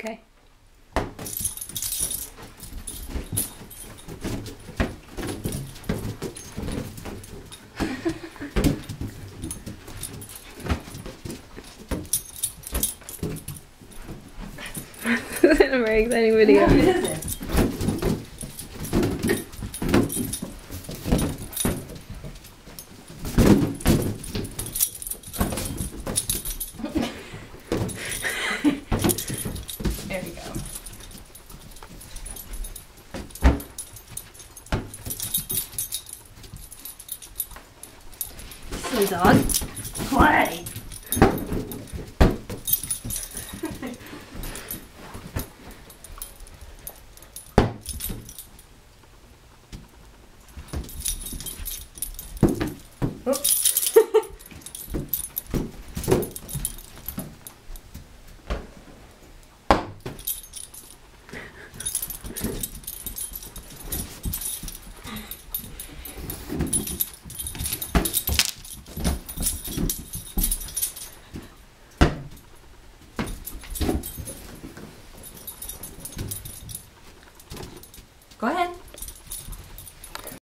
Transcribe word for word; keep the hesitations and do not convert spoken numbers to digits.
Okay. This isn't a very exciting video. No, it isn't. There you go. Silly dog. Play. Oops. Go ahead.